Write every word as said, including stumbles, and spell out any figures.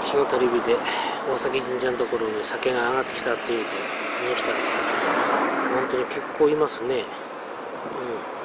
日のテレビで大崎神社のところに酒が上がってきたっていうと見に来たんですが、本当に結構いますね。うん